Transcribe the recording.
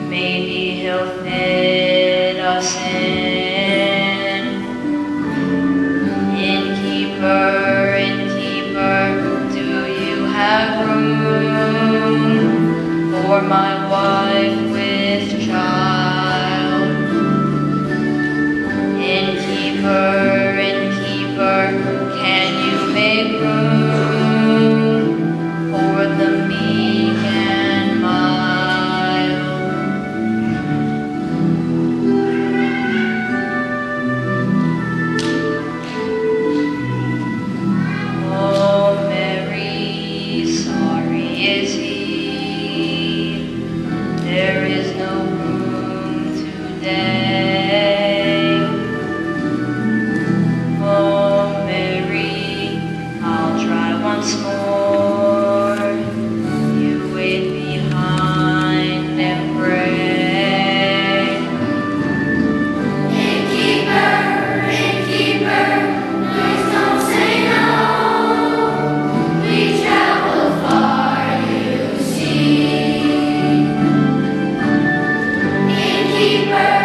maybe he'll fit us in. Innkeeper, innkeeper, do you have room for my wife with child? Innkeeper, innkeeper, can you make room for the meek and mild? Oh, Mary, sorry is he, there is no room today. Oh, Mary, I'll try once more. You wait behind and pray. Innkeeper, innkeeper, please don't say no. We travel far, you see. Innkeeper.